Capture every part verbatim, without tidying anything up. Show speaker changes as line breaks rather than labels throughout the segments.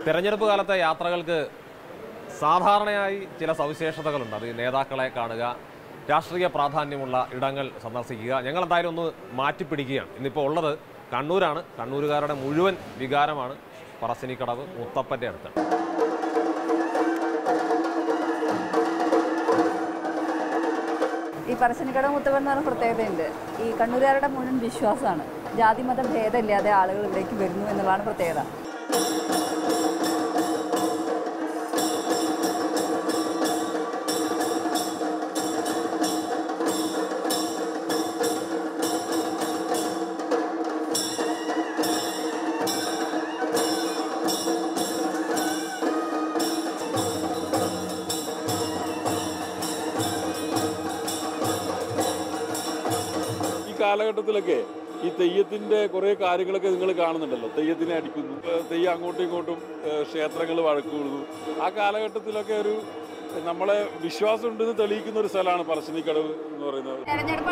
തെരഞ്ഞെടുപ്പ് കാലത്തെ യാത്രകൾക്ക് സാധാരണയായി ചില സവിശേഷതകളുണ്ട്. അത് നേതാക്കളെ കാണുക, രാഷ്ട്രീയ പ്രാധാന്യമുള്ള ഇടങ്ങൾ സന്ദർശിക്കുക. ഞങ്ങൾ എന്തായാലും ഒന്ന് മാറ്റിപ്പിടിക്കുകയാണ്. ഇന്നിപ്പോൾ ഉള്ളത് കണ്ണൂരാണ്. കണ്ണൂരുകാരുടെ മുഴുവൻ വികാരമാണ് പറശ്ശിനിക്കടവ് മുത്തപ്പൻ്റെ അടുത്ത്.
ഈ പറശ്ശിനിക്കടവ് മുത്തപ്പൻ എന്ന് പറഞ്ഞ പ്രത്യേകതയുണ്ട്. ഈ കണ്ണൂരുകാരുടെ മുഴുവൻ വിശ്വാസമാണ്. ജാതിമത ഭേദമില്ലാതെ ആളുകൾ ഇവിടേക്ക് വരുന്നു എന്നുള്ളതാണ് പ്രത്യേകത.
കാലഘട്ടത്തിലൊക്കെ ഈ തെയ്യത്തിൻ്റെ കുറേ കാര്യങ്ങളൊക്കെ നിങ്ങൾ കാണുന്നുണ്ടല്ലോ. തെയ്യത്തിനെ അടിക്കുന്നു, തെയ്യം അങ്ങോട്ടും ഇങ്ങോട്ടും ക്ഷേത്രങ്ങൾ വഴക്കുന്നു. ആ കാലഘട്ടത്തിലൊക്കെ ഒരു നമ്മളെ വിശ്വാസം ഉണ്ടെന്ന് തെളിയിക്കുന്ന ഒരു സ്ഥലമാണ് പറശ്ശിനിക്കടവ് എന്ന് പറയുന്നത്.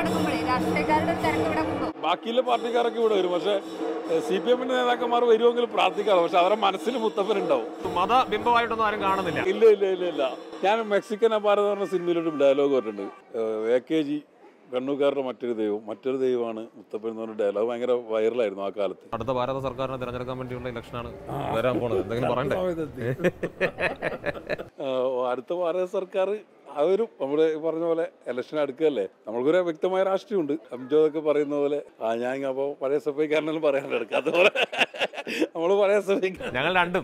ബാക്കിയുള്ള പാർട്ടിക്കാരൊക്കെ ഇവിടെ വരും. പക്ഷേ സി പി എമ്മിന്റെ നേതാക്കന്മാർ വരുമെങ്കിൽ പ്രാർത്ഥിക്കാറ്. പക്ഷെ അവരുടെ മനസ്സിൽ മുത്തപ്പനുണ്ടാവും.
മതബിംബമായിട്ടൊന്നും ആരും കാണുന്നില്ല.
ഇല്ല ഇല്ല ഇല്ല ഇല്ല ഞാൻ മെക്സിക്കൻ അപാര എന്ന് പറഞ്ഞ സിനിമയിലൊരു ഡയലോഗ് പറഞ്ഞിട്ടുണ്ട്. എ കെ ജി കണ്ണൂർക്കാരുടെ മറ്റൊരു ദൈവം മറ്റൊരു ദൈവമാണ് മുത്തപ്പൻ എന്ന് പറഞ്ഞ ഡയലോഗ് ഭയങ്കര വൈറലായിരുന്നു ആ കാലത്ത്.
അടുത്ത ഭാരത സർക്കാരിനെ തിരഞ്ഞെടുക്കാൻ വേണ്ടിയുള്ള ഇലക്ഷനാണ് വരാൻ പോണത്. എന്തെങ്കിലും പറയണ്ടേ?
അടുത്ത ഭാരത സർക്കാർ അവരും നമ്മുടെ പറഞ്ഞ പോലെ ഇലക്ഷൻ അടുക്കുകയല്ലേ. നമ്മൾക്കൊരു വ്യക്തമായ രാഷ്ട്രീയമുണ്ട്. അംജോദൊക്കെ പറയുന്ന പോലെ ആ ഞാൻ അപ്പോൾ പഴയ സഭയ്ക്കാരനെല്ലാം പറയാൻ എടുക്കാം. അതുപോലെ നമ്മൾ പഴയ സഭയ്ക്ക്
ഞങ്ങൾ രണ്ടും.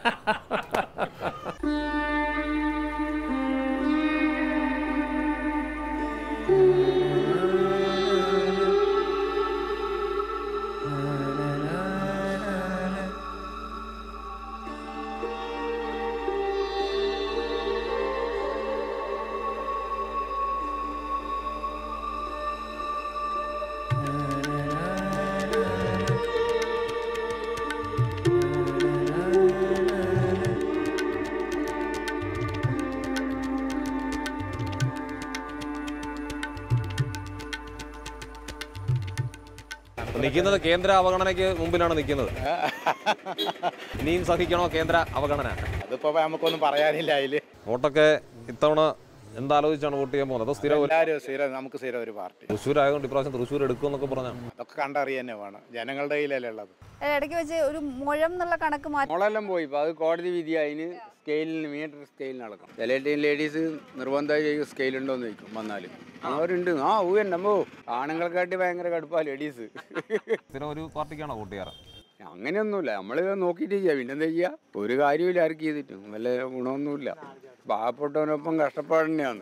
നിൽക്കുന്നത് കേന്ദ്ര അവഗണനയ്ക്ക് മുമ്പിലാണ് നിൽക്കുന്നത്. ഇനിയും സഹിക്കണോ കേന്ദ്ര അവഗണന?
അതിപ്പോ നമുക്കൊന്നും പറയാനില്ല. അതില്
വോട്ടൊക്കെ ഇത്തവണ എന്താലോചിച്ചാണ് വോട്ട് ചെയ്യാൻ പോകുന്നത്? സ്ഥിരം
നമുക്ക് സ്ഥിരം ഒരു പാർട്ടി
തൃശ്ശൂർ ആയതുകൊണ്ട് ഇപ്രാവശ്യം തൃശ്ശൂർ എടുക്കുമെന്നൊക്കെ പറഞ്ഞാൽ
അതൊക്കെ കണ്ടറിയാൻ തന്നെ വേണം. ജനങ്ങളുടെ കയ്യിലല്ലേ ഉള്ളത്.
ഇടയ്ക്ക് വെച്ച് ഒരു മുഴം എന്നുള്ള കണക്ക് മാറ്റി
മുളെല്ലാം പോയി. ഇപ്പോൾ അത് കോടതി വിധി അതിന് സ്കെയിലിന് മീറ്റർ സ്കെയിൽ നടക്കും. ചില ടീം ലേഡീസ് നിർബന്ധമായി ചോദിക്കും സ്കെയിലുണ്ടോയെന്ന് ചോദിക്കും. വന്നാൽ അവരുണ്ട്. ആ ഊ എന്നമ്മോ ആണുങ്ങൾക്കാട്ടി ഭയങ്കര കടുപ്പാ ലേഡീസ്.
സ്ഥിരം ഒരു പാർട്ടിക്കാണോ വോട്ട് ചെയ്യാറ്?
അങ്ങനെയൊന്നുമില്ല. നമ്മൾ നോക്കിയിട്ട് ചെയ്യാം. പിന്നെന്താ ചെയ്യുക? ഒരു കാര്യമില്ല ആർക്ക് ചെയ്തിട്ടും വല്ല ഗുണമൊന്നുമില്ല. പാവപ്പെട്ടവനൊപ്പം കഷ്ടപ്പാട് തന്നെയാണ്.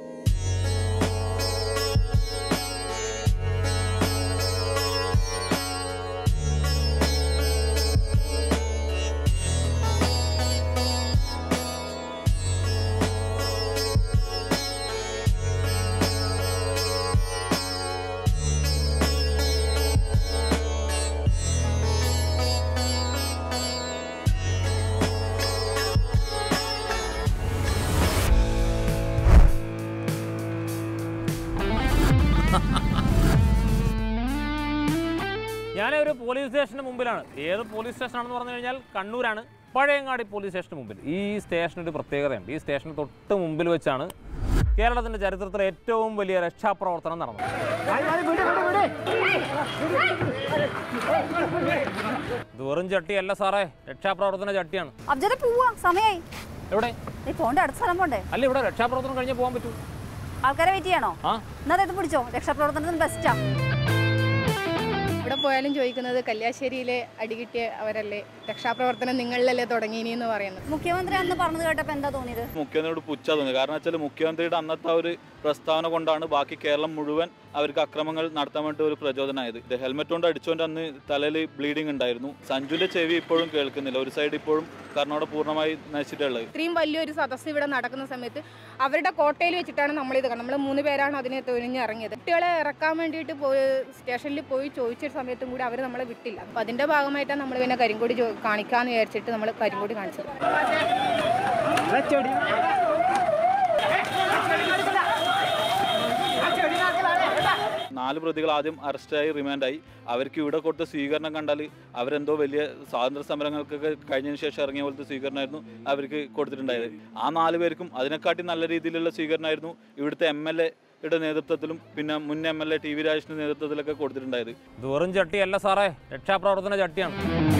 ഞാനൊരു പോലീസ് സ്റ്റേഷന് മുമ്പിലാണ്. ഏത് പോലീസ് സ്റ്റേഷനാണെന്ന് പറഞ്ഞു കഴിഞ്ഞാൽ കണ്ണൂരാണ്, പഴയങ്ങാടി പോലീസ് സ്റ്റേഷന് മുമ്പിൽ. ഈ സ്റ്റേഷനൊരു പ്രത്യേകതയുണ്ട്. ഈ സ്റ്റേഷന് തൊട്ട് മുമ്പിൽ വെച്ചാണ് കേരളത്തിൻ്റെ ചരിത്രത്തിലെ ഏറ്റവും വലിയ രക്ഷാപ്രവർത്തനം നടന്നത്. ഇത് വെറും ചട്ടിയല്ല സാറേ, രക്ഷാപ്രവർത്തന ചട്ടിയാണ്. എവിടെ അല്ല ഇവിടെ രക്ഷാപ്രവർത്തനം കഴിഞ്ഞാൽ പോകാൻ പറ്റൂ.
ആൾക്കാരെ വെയിറ്റ് ചെയ്യണോ? എന്നാ പിടിച്ചോ, രക്ഷാപ്രവർത്തനത്തിന് ബെസ്റ്റാ.
ഇവിടെ പോയാലും ചോദിക്കുന്നത് കല്യാശ്ശേരിയിലെ അടികിട്ടിയ അവരല്ലേ, രക്ഷാപ്രവർത്തനം നിങ്ങളിലല്ലേ തുടങ്ങിയെന്ന് പറയുന്നത്.
മുഖ്യമന്ത്രി അന്ന് പറഞ്ഞത് കേട്ടപ്പോൾ എന്താ തോന്നിയത്?
മുഖ്യമന്ത്രിയോട് പുച്ഛ തോന്നി. കാരണം വെച്ചാൽ മുഖ്യമന്ത്രിയുടെ അന്നത്തെ ആ ഒരു പ്രസ്താവന കൊണ്ടാണ് ബാക്കി കേരളം മുഴുവൻ അവർക്ക് അക്രമങ്ങൾ നടത്താൻ വേണ്ടി ഒരു പ്രചോദനമായത്. ഹെൽമെറ്റ് കൊണ്ട് അടിച്ചുകൊണ്ട് അന്ന് തലയിൽ ബ്ലീഡിംഗ് ഉണ്ടായിരുന്നു. സഞ്ജുവിന്റെ ചെവി ഇപ്പോഴും കേൾക്കുന്നില്ല. ഒരു സൈഡ് ഇപ്പോഴും കർണാടക പൂർണ്ണമായി നശിച്ചിട്ടുള്ളത്.
ഇത്രയും വലിയൊരു സദസ്സ് ഇവിടെ നടക്കുന്ന സമയത്ത് അവരുടെ കോട്ടയിൽ വെച്ചിട്ടാണ് നമ്മളിത് കാണുന്നത്. നമ്മൾ മൂന്ന് പേരാണ് അതിനെ തുനിഞ്ഞിറങ്ങിയത്. കുട്ടികളെ ഇറക്കാൻ വേണ്ടിയിട്ട് പോയി സ്റ്റേഷനിൽ പോയി ചോദിച്ച സമയത്തും കൂടി അവർ നമ്മളെ വിട്ടില്ല. അപ്പം അതിൻ്റെ ഭാഗമായിട്ടാണ് നമ്മൾ പിന്നെ കരിങ്കൊടി കാണിക്കാമെന്ന് വിചാരിച്ചിട്ട് നമ്മൾ കരിങ്കൊടി കാണിച്ചത്.
നാല് നാല് പ്രതികൾ ആദ്യം അറസ്റ്റായി റിമാൻഡായി. അവർക്ക് ഇവിടെ കൊടുത്ത സ്വീകരണം കണ്ടാൽ അവരെന്തോ വലിയ സ്വാതന്ത്ര്യ സമരങ്ങൾക്കൊക്കെ കഴിഞ്ഞതിന് ശേഷം ഇറങ്ങിയ പോലത്തെ സ്വീകരണമായിരുന്നു അവർക്ക് കൊടുത്തിട്ടുണ്ടായത്. ആ നാല് പേർക്കും അതിനെക്കാട്ടി നല്ല രീതിയിലുള്ള സ്വീകരണമായിരുന്നു ഇവിടുത്തെ എം എൽ എയുടെ നേതൃത്വത്തിലും പിന്നെ മുൻ M L A T V രാജേഷിന്റെ നേതൃത്വത്തിലൊക്കെ കൊടുത്തിട്ടുണ്ടായത്.
ഇത് വെറും ചട്ടിയല്ല സാറേ, രക്ഷാപ്രവർത്തന ചട്ടിയാണ്.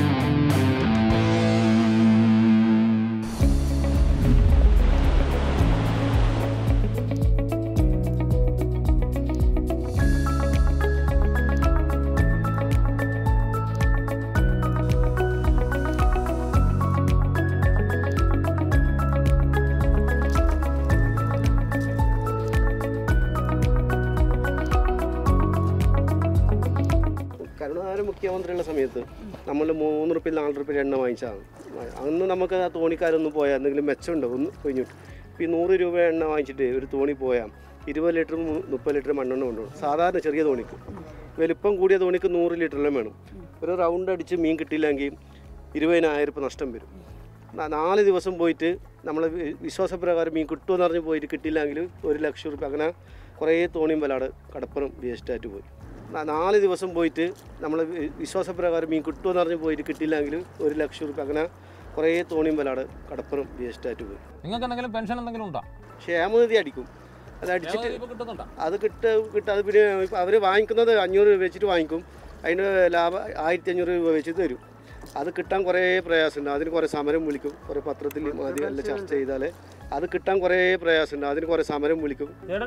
കരുണാകരൻ മുഖ്യമന്ത്രിയുള്ള സമയത്ത് നമ്മൾ മൂന്ന് റുപ്യ നാല് റുപ്യ എണ്ണ വാങ്ങിച്ചതാണ്. അന്ന് നമുക്ക് ആ തോണിക്കാരൊന്നും പോയാൽ എന്തെങ്കിലും മെച്ചമുണ്ടോ ഒന്ന് കഴിഞ്ഞിട്ട്. ഇപ്പോൾ ഈ നൂറ് രൂപ എണ്ണ വാങ്ങിച്ചിട്ട് ഒരു തോണി പോയാൽ ഇരുപത് ലിറ്റർ മുപ്പത് ലിറ്റർ മണ്ണെണ്ണ കൊണ്ടുപോകും. സാധാരണ ചെറിയ തോണിക്ക്, വലിപ്പം കൂടിയ തോണിക്ക് നൂറ് ലിറ്ററെല്ലാം വേണം. ഒരു റൗണ്ട് അടിച്ച് മീൻ കിട്ടിയില്ലെങ്കിൽ ഇരുപതിനായിരം രൂപ നഷ്ടം വരും. നാല് ദിവസം പോയിട്ട് നമ്മൾ വിശ്വാസപ്രകാരം മീൻ കിട്ടുമെന്ന് പറഞ്ഞ് പോയിട്ട് കിട്ടിയില്ലെങ്കിൽ ഒരു ലക്ഷം രൂപ. അങ്ങനെ കുറേ തോണിയും വലാട് കടപ്പുറം വേസ്റ്റായിട്ട് പോയി. നാല് ദിവസം പോയിട്ട് നമ്മൾ വിശ്വാസപ്രകാരം മീൻ കിട്ടുമെന്ന് പറഞ്ഞ് പോയിട്ട് കിട്ടിയില്ലെങ്കിൽ ഒരു ലക്ഷം രൂപ. അങ്ങനെ കുറേ തോണിയും വലാട് കടപ്പുറം വേസ്റ്റായിട്ട് പോയി.
നിങ്ങൾക്ക് എന്തെങ്കിലും പെൻഷൻ എന്തെങ്കിലും ഉണ്ടോ?
ക്ഷേമനിധി അടിക്കും. അത് അടിച്ചിട്ട് അത് കിട്ട കിട്ടുക അത് പിന്നെ അവർ വാങ്ങിക്കുന്നത് അഞ്ഞൂറ് രൂപ വെച്ചിട്ട് വാങ്ങിക്കും. അതിന് ലാഭം ആയിരത്തി അഞ്ഞൂറ് രൂപ വെച്ച് തരും. അത് കിട്ടാൻ കുറേ പ്രയാസമുണ്ട്. അതിന് കുറേ സമരം വിളിക്കും. കുറേ പത്രത്തിൽ ആദ്യം എല്ലാം ചർച്ച ചെയ്താൽ അത് കിട്ടാൻ കുറേ പ്രയാസമുണ്ട്. അതിന് കുറേ സമരം വിളിക്കും.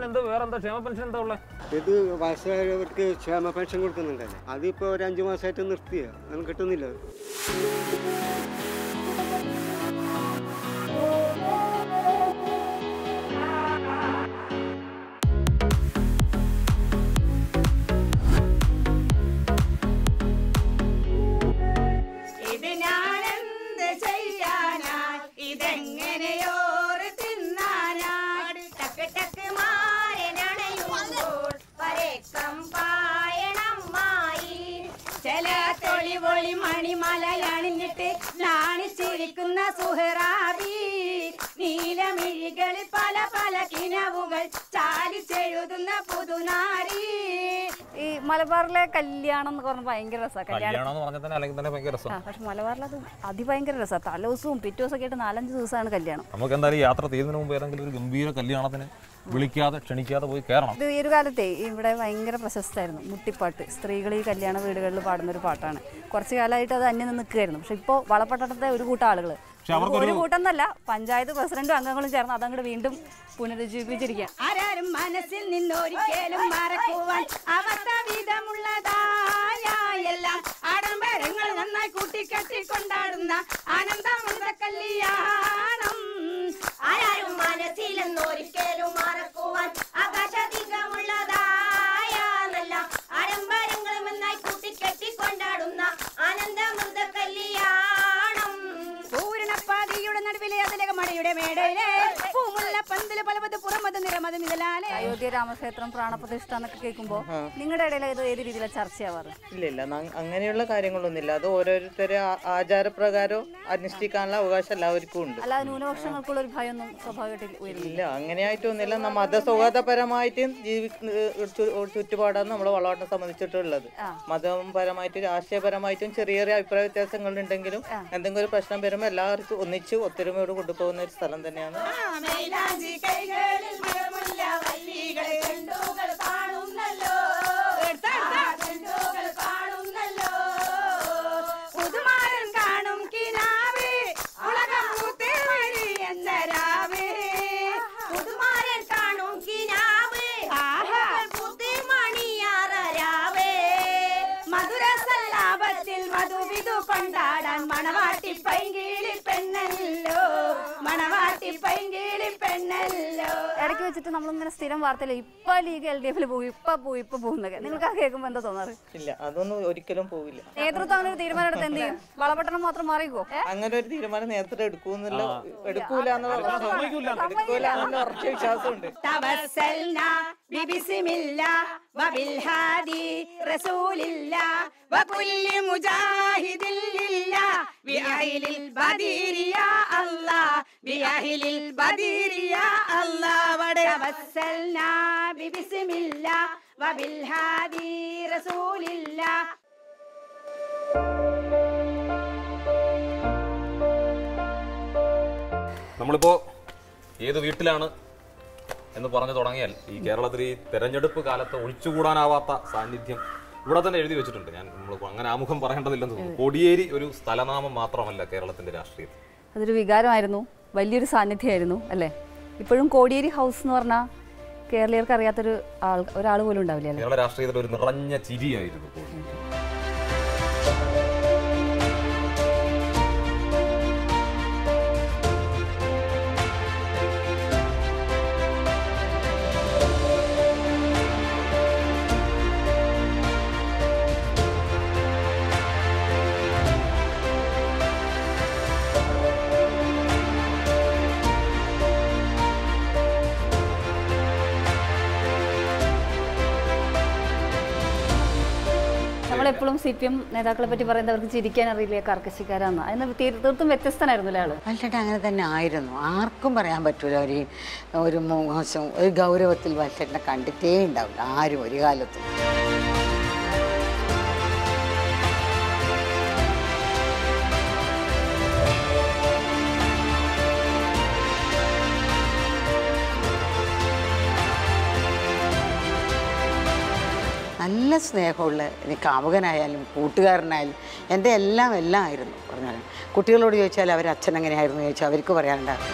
ഇത് വയസ്സായവർക്ക് ക്ഷേമ പെൻഷൻ കൊടുക്കുന്നുണ്ടല്ലേ, അതിപ്പോൾ ഒരു അഞ്ച് മാസമായിട്ട് നിർത്തിയ അത് കിട്ടുന്നില്ല.
മണിമലയണിഞ്ഞിട്ട് നാണിച്ചിരിക്കുന്ന സുഹറാബി, നീലമിഴികളിൽ പല പല കിനവുകൾ ചാലിച്ചെഴുതുന്ന പുതുനാരി.
ഈ മലബാറിലെ കല്യാണം എന്ന് പറഞ്ഞാൽ ഭയങ്കര രസമാണ്.
കല്യാണം
പക്ഷെ മലബാറിൽ അത് അതിഭയങ്കര രസമാണ്. തലേദിവസവും പിറ്റേ ദിവസമൊക്കെ ആയിട്ട് നാലഞ്ച് ദിവസമാണ് കല്യാണം.
നമുക്ക് എന്തായാലും യാത്ര തീരുന്നതിന് മുമ്പ് ഏതെങ്കിലും ഒരു ഗംഭീര കല്യാണത്തിന് വിളിക്കാതെ ക്ഷണിക്കാതെ പോയി കയറണം.
ഇത് ഈ ഒരു കാലത്തെ ഇവിടെ ഭയങ്കര പ്രശസ്തമായിരുന്നു മുട്ടിപ്പാട്ട്. സ്ത്രീകൾ ഈ കല്യാണ വീടുകളിൽ പാടുന്ന ഒരു പാട്ടാണ്. കുറച്ച് കാലമായിട്ട് അത് അന്യം നിന്ന് നിൽക്കുകയായിരുന്നു. പക്ഷെ ഇപ്പോൾ വളപട്ടണത്തെ ഒരു കൂട്ടം ആളുകൾ, ഒരു കൂട്ടം എന്നല്ല, പഞ്ചായത്ത് പ്രസിഡന്റും അംഗങ്ങളും ചേർന്ന് അതങ്ങോട്ട് വീണ്ടും പുനരുജ്ജീവിപ്പിച്ചിരിക്കുക.
ആരാരും മനസ്സിൽ നിന്നൊരിക്കലും മറക്കുവാൻ അവസ്ഥവിധമുള്ളതായ എല്ലാം ആഡംബരങ്ങൾ നന്നായി കൂട്ടിക്കെട്ടി കൊണ്ടാടുന്ന ആനന്ദമുള്ള കല്യാണം. ആരാരും മനസ്സിൽ നിന്നൊരിക്കലും മറക്കുവാൻ ആകാശാധികമുള്ളതായ എല്ലാം ആഡംബരങ്ങൾ നന്നായി കൂട്ടിക്കെട്ടി കൊണ്ടാടുന്ന ആനന്ദമൃത കല്യാണം. പൂരണപ്പാതിയുടെ നടുവിലെ അതിലക മഴയുടെ മേടയിലെ പൂമുള്ള പന്തല് പലപത് പുറമത് നിറമത് നിഴലാലെ.
അയോധ്യ രാമക്ഷേത്രം പ്രാണപ്രതിഷ്ഠ എന്നൊക്കെ കേൾക്കുമ്പോൾ നിങ്ങളുടെ ഇടയിൽ ഇത് ഏത് രീതിയിലാണ് ചർച്ചയാവാറ്?
ഇല്ല ഇല്ല അങ്ങനെയുള്ള കാര്യങ്ങളൊന്നുമില്ല. അത് ഓരോരുത്തരെ ആചാരപ്രകാരം അനുഷ്ഠിക്കാനുള്ള അവകാശം എല്ലാവർക്കും ഉണ്ട്.
അല്ലാതെ ന്യൂനപക്ഷങ്ങൾക്കുള്ള ഒരു ഭയമൊന്നും സ്വാഭാവികമായിട്ട്
ഇല്ല, അങ്ങനെയായിട്ടൊന്നുമില്ല. മതസൗഹാർദ്ദപരമായിട്ടും ജീവി ചുറ്റുപാടാണ് നമ്മൾ വളവട്ടം സംബന്ധിച്ചിട്ടുള്ളത്. മതപരമായിട്ടും രാഷ്ട്രീയപരമായിട്ടും ചെറിയ ചെറിയ അഭിപ്രായ വ്യത്യാസങ്ങൾ ഉണ്ടെങ്കിലും എന്തെങ്കിലും ഒരു പ്രശ്നം വരുമ്പോൾ എല്ലാവർക്കും ഒന്നിച്ച് ഒത്തൊരുമയോട് കൊണ്ടുപോകുന്ന ഒരു സ്ഥലം തന്നെയാണ്.
പുതുമാരൻ കാണും കിനാവേ ഉലകം പൂത്തേവരി എന്ന രാവേ, പുതുമാരൻ കാണും കിനാവേ പൂത്തേ മണിയാറ രാവേ, മധുരസല്ലാപത്തിൽ മധുവിധു കൊണ്ടാടാൻ മണവാട്ടി പൈങ്കിളി പെണ്ണല്ലോ, മണവാട്ടി പൈങ്കിളി പെണ്ണല്ലോ.
ഇടയ്ക്ക് വെച്ചിട്ട് നമ്മളിങ്ങനെ സ്ഥിരം വാർത്തയില്ല ഇപ്പൊ ലീഗ് എൽ ഡി എഫിൽ പോകും, ഇപ്പൊ പോകും, ഇപ്പൊ പോകുന്നൊക്കെ. നിങ്ങൾക്ക് ആ കേൾക്കുമ്പോൾ എന്താ തോന്നാറ്?
ഇല്ല, അതൊന്നും ഒരിക്കലും പോവില്ല.
നേതൃത്വം അങ്ങനെ ഒരു തീരുമാനം എടുത്ത് എന്ത് ചെയ്യും? വളപട്ടണം മാത്രം മാറിക്കോ?
അങ്ങനെ ഒരു തീരുമാനം നേതൃത്വം എടുക്കൂന്നില്ല, എടുക്കൂല എന്നുള്ള എടുക്കൂല എന്നുള്ള ഉറച്ച വിശ്വാസമുണ്ട്.
തവസ്സൽനാ ബിബിസ്മില്ലാ വബിൽ ഹാദി റസൂലില്ലാ വകുല്ലി മുജാഹിദിൻ ലില്ലാ بأهل البدير يا الله بأهل البدير يا الله توسلنا ببسم الله وبالهادي رسول الله.
നമ്മളിപ്പോൾ ഏത് വീട്ടിലാണ് എന്ന് പറഞ്ഞു തുടങ്ങിയാൽ ഈ കേരളത്തിൽ ഈ തെരഞ്ഞെടുപ്പ് കാലത്ത് ഒഴിച്ചുകൂടാനാവാത്ത സാന്നിധ്യം ഇവിടെ തന്നെ എഴുതി വെച്ചിട്ടുണ്ട്. ഞാൻ നമ്മൾ അങ്ങനെ ആമുഖം പറയേണ്ടതില്ലെന്ന് തോന്നുന്നു. കോടിയേരി ഒരു സ്ഥലനാമം മാത്രമല്ല കേരളത്തിന്റെ രാഷ്ട്രീയത്തിൽ,
അതൊരു വികാരമായിരുന്നു, വലിയൊരു സാന്നിധ്യമായിരുന്നു അല്ലേ. ഇപ്പോഴും കോടിയേരി ഹൗസ് എന്ന് പറഞ്ഞാൽ കേരളീയർക്ക് അറിയാത്തൊരു ആൾ ഒരാൾ പോലും ഉണ്ടാവില്ല.
കേരള രാഷ്ട്രീയത്തിൽ ഒരു നിറഞ്ഞ ചിരിയായിരുന്നു കോടിയേരി.
നമ്മളെപ്പോഴും സി പി എം നേതാക്കളെ പറ്റി പറയുന്നത് അവർക്ക് ചിരിക്കാൻ അറിയില്ല, കർക്കശക്കാരാന്ന്. അതിന് തീർത്തും വ്യത്യസ്തനായിരുന്നു ആള്.
വല്ലട്ട് അങ്ങനെ തന്നെ ആയിരുന്നു. ആർക്കും പറയാൻ പറ്റൂല ഒരു ഒരു മോശം ഒരു ഗൗരവത്തിൽ വല്ലട്ടിനെ കണ്ടിട്ടേ ഉണ്ടാവില്ല ആരും ഒരു കാലത്തും. നല്ല സ്നേഹമുള്ള എനിക്ക് കാമുകനായാലും കൂട്ടുകാരനായാലും എൻ്റെ എല്ലാം എല്ലാം ആയിരുന്നു പറഞ്ഞാൽ. കുട്ടികളോട് ചോദിച്ചാൽ അവർ അച്ഛൻ എങ്ങനെയായിരുന്നു ചോദിച്ചാൽ അവർക്ക് പറയാനുണ്ടാകും.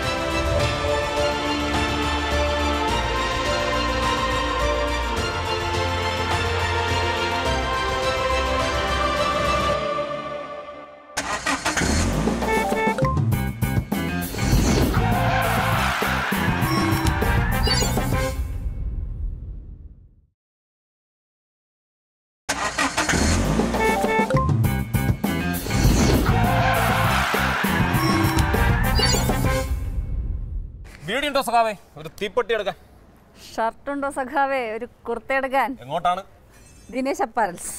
വീടുണ്ടോ സഖാവേ ഒരു തീപ്പെട്ടി എടുക്കാൻ?
ഷർട്ടുണ്ടോ സഖാവേ ഒരു കുർത്ത എടുക്കാൻ?
എങ്ങോട്ടാണ്?
ദിനേശ് അപ്പാരൽസ്.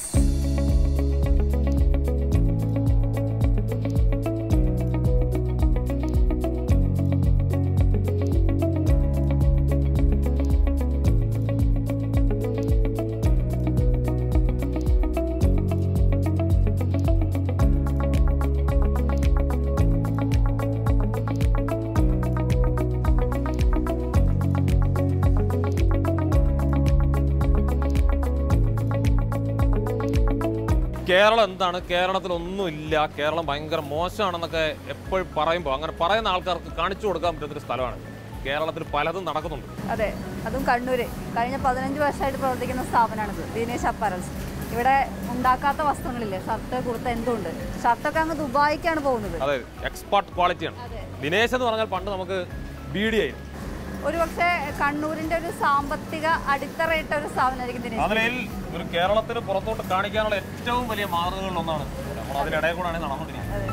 കേരളം എന്താണ്, കേരളത്തിൽ ഒന്നുമില്ല, കേരളം ഭയങ്കര മോശമാണെന്നൊക്കെ എപ്പോഴും പറയുമ്പോൾ അങ്ങനെ പറയുന്ന ആൾക്കാർക്ക് കാണിച്ചു കൊടുക്കാൻ പറ്റുന്നൊരു സ്ഥലമാണ്. കേരളത്തിൽ പലതും നടക്കുന്നുണ്ട്.
അതെ, അതും കണ്ണൂര് കഴിഞ്ഞ പതിനഞ്ച് വർഷമായിട്ട് പ്രവർത്തിക്കുന്ന സ്ഥാപനമാണിത് ദിനേശ് അപ്പാരൽസ്. ഇവിടെ ഉണ്ടാക്കാത്ത വസ്ത്രങ്ങളില്ലേ, ഷർട്ട് കുർത്ത എന്തുണ്ട്. ഷർട്ടൊക്കെ അങ്ങ് ദുബായിക്കാണ് പോകുന്നത്.
അതെ, എക്സ്പോർട്ട് ക്വാളിറ്റിയാണ്. ദിനേശ് എന്ന് പറഞ്ഞാൽ പണ്ട് നമുക്ക് ബീഡിയായിരുന്നു.
ഒരു പക്ഷേ കണ്ണൂരിന്റെ ഒരു സാമ്പത്തിക അടിത്തറയിട്ട ഒരു സ്ഥാപനമായിരിക്കും ദിനേശ്.
അതിൽ ഒരു കേരളത്തിന് പുറത്തോട്ട് കാണിക്കാനുള്ള ഏറ്റവും വലിയ മാതൃകകളിൽ ഒന്നാണ്. നമ്മൾ അതിനിടയിൽ കൂടെയാണ് നടന്നുകൊണ്ടിരിക്കുന്നത്.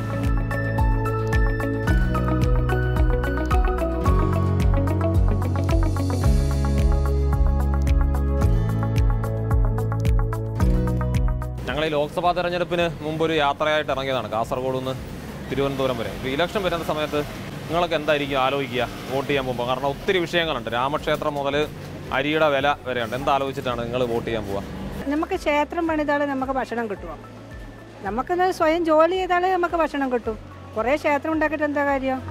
ഞങ്ങൾ ഈ ലോക്സഭാ തെരഞ്ഞെടുപ്പിന് മുമ്പ് ഒരു യാത്രയായിട്ട് ഇറങ്ങിയതാണ് കാസർഗോഡ് നിന്ന് തിരുവനന്തപുരം വരെ. ഇപ്പോൾ ഇലക്ഷൻ വരുന്ന സമയത്ത് നിങ്ങളൊക്കെ എന്തായിരിക്കും ആലോചിക്കുക വോട്ട് ചെയ്യാൻ പോകുമ്പോൾ? കാരണം ഒത്തിരി വിഷയങ്ങളുണ്ട്. രാമക്ഷേത്രം മുതൽ അരിയുടെ വില വരെയുണ്ട്. എന്താലോചിച്ചിട്ടാണ് നിങ്ങൾ വോട്ട് ചെയ്യാൻ പോവുക?
നമുക്ക് ക്ഷേത്രം പണിതാൽ നമുക്ക് ഭക്ഷണം കിട്ടുമോ? നമുക്ക് സ്വയം ജോലി ചെയ്താലേ നമുക്ക് ഭക്ഷണം കിട്ടും. കുറേ ക്ഷേത്രം ഉണ്ടാക്കിയിട്ട് എന്താ കാര്യം?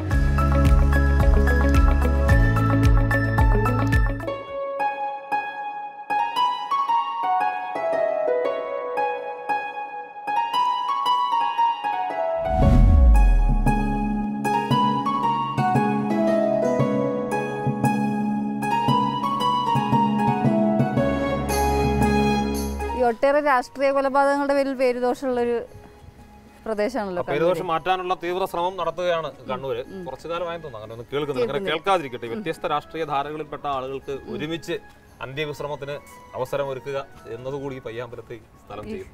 ഒട്ടേറെ രാഷ്ട്രീയ കൊലപാതകങ്ങളുടെ പേരിൽ പേരുദോഷമുള്ളൊരു പ്രദേശമാണല്ലോ.
പേരുദോഷം മാറ്റാനുള്ള തീവ്ര ശ്രമം നടത്തുകയാണ് കണ്ണൂര്. കുറച്ചു കാലമായി തോന്നുന്നു അങ്ങനെ ഒന്ന് കേൾക്കുന്നത്. അങ്ങനെ കേൾക്കാതിരിക്കട്ടെ. വ്യത്യസ്ത രാഷ്ട്രീയ ധാരകളിൽപ്പെട്ട ആളുകൾക്ക് ഒരുമിച്ച് അന്ത്യവിശ്രമത്തിന് അവസരം ഒരുക്കുക എന്നതുകൂടി പയ്യാമ്പലത്തെ സ്ഥലം ചെയ്യും.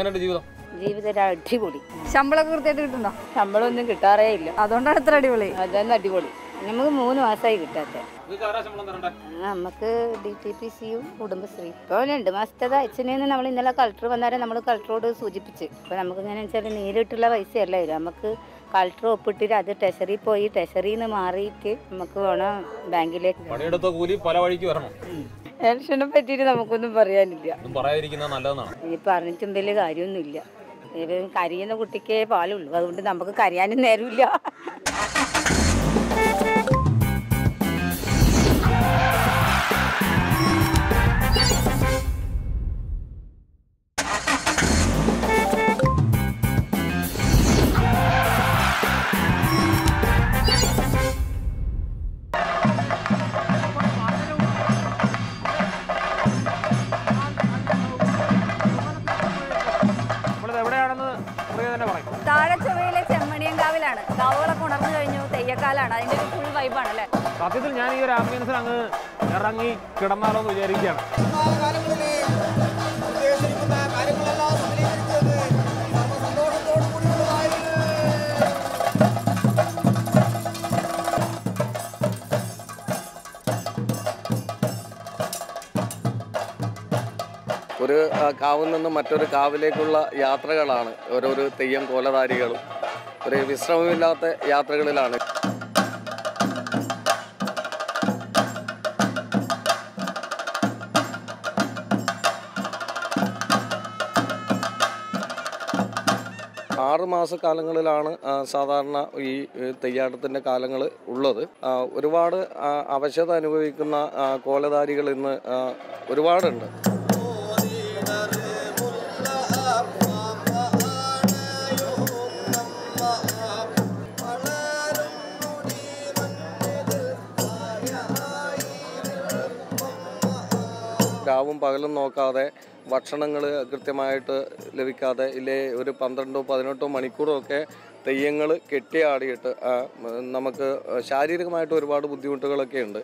എങ്ങനെയുണ്ട് ജീവിതം?
ജീവിതം അടിപൊളി.
ശമ്പളം കൃത്യമായിട്ട് കിട്ടുന്നോ?
ശമ്പളം ഒന്നും കിട്ടാറേ ഇല്ല.
അതുകൊണ്ടാണ് ഇത്ര അടിപൊളി.
അതന്നെ അടിപൊളി. നമുക്ക് മൂന്ന് മാസമായി കിട്ടാത്ത.
നമുക്ക്
നമുക്ക് ഡി ടി പി സിയും കുടുംബശ്രീ ഇപ്പോൾ രണ്ട് മാസത്തെ അച്ഛനെന്ന് നമ്മൾ ഇന്നലെ കളക്ടർ വന്നാലും നമ്മൾ കളക്ടറോട് സൂചിപ്പിച്ച്. ഇപ്പോൾ നമുക്ക് എങ്ങനെ വെച്ചാൽ നേരിട്ടുള്ള പൈസയല്ല വരും. നമുക്ക് കളക്ടർ ഒപ്പിട്ടിട്ട് അത് ട്രഷറി പോയി ട്രഷറിയിൽ നിന്ന് മാറിയിട്ട് നമുക്ക് വേണം ബാങ്കിലേക്ക്.
പണിയെടുത്ത കൂലി പല വഴിക്ക് വരണം.
പെൻഷനെ പറ്റിയിട്ട് നമുക്കൊന്നും പറയാനില്ല.
പറയാതിരിക്കുന്നത് നല്ലതെന്നാണ്.
ഇനി പറഞ്ഞിട്ടും വലിയ കാര്യമൊന്നുമില്ല. കരിയുന്ന കുട്ടിക്കേ പാലുള്ളൂ, അതുകൊണ്ട് നമുക്ക് കരയാനും നേരമില്ല.
താഴെച്ചൊവ്വയിലെ ചെമ്മണിയങ്കാവിലാണ്. കാവുകളൊക്കെ ഉണർന്നു കഴിഞ്ഞു, തെയ്യക്കാലാണ്. അതിന്റെ ഒരു ഫുൾ വൈബാണ് അല്ലേ?
സത്യത്തിൽ ഞാൻ ഈ ഒരു ആംബിയൻസിൽ അങ്ങ് ഇറങ്ങി കിടന്നാലോ എന്ന് വിചാരിക്കുകയാണ്.
ഒരു കാവിൽ നിന്ന് മറ്റൊരു കാവിലേക്കുള്ള യാത്രകളാണ് ഓരോരോ തെയ്യം കോലധാരികളും. ഒരു വിശ്രമമില്ലാത്ത യാത്രകളിലാണ്. ആറ് മാസക്കാലങ്ങളിലാണ് സാധാരണ ഈ തെയ്യാട്ടത്തിൻ്റെ കാലങ്ങൾ ഉള്ളത്. ഒരുപാട് അവശത അനുഭവിക്കുന്ന കോലധാരികൾ ഇന്ന് ഒരുപാടുണ്ട്. രാവും പകലും നോക്കാതെ ഭക്ഷണങ്ങൾ കൃത്യമായിട്ട് ലഭിക്കാതെ ഇല്ലേ ഒരു പന്ത്രണ്ടോ പതിനെട്ടോ മണിക്കൂറോ ഒക്കെ തെയ്യങ്ങൾ കെട്ടിയാടിയിട്ട് നമുക്ക് ശാരീരികമായിട്ട് ഒരുപാട് ബുദ്ധിമുട്ടുകളൊക്കെ ഉണ്ട്.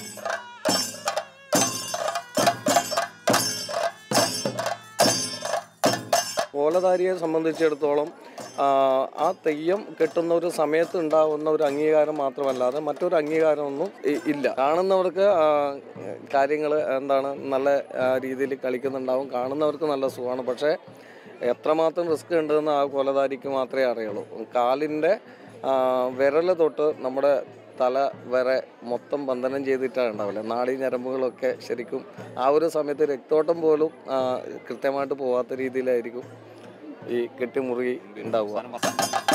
കോലധാരിയെ സംബന്ധിച്ചിടത്തോളം ആ തെയ്യം കെട്ടുന്ന ഒരു സമയത്ത് ഉണ്ടാകുന്ന ഒരു അംഗീകാരം മാത്രമല്ലാതെ മറ്റൊരു അംഗീകാരമൊന്നും ഇല്ല. കാണുന്നവർക്ക് കാര്യങ്ങൾ എന്താണ് നല്ല രീതിയിൽ കളിക്കുന്നുണ്ടാവും, കാണുന്നവർക്ക് നല്ല സുഖമാണ്. പക്ഷേ എത്രമാത്രം റിസ്ക് ഉണ്ടെന്ന് ആ കോലധാരിക്ക് മാത്രമേ അറിയുള്ളൂ. കാലിൻ്റെ വിരൽ തൊട്ട് നമ്മുടെ തല വരെ മൊത്തം ബന്ധനം ചെയ്തിട്ടാണ് ഉണ്ടാവില്ല. നാഡീ ഞരമ്പുകളൊക്കെ ശരിക്കും ആ ഒരു സമയത്ത് രക്തോട്ടം പോലും കൃത്യമായിട്ട് പോകാത്ത രീതിയിലായിരിക്കും ഈ കെട്ടിമുറുകി ഉണ്ടാവുക.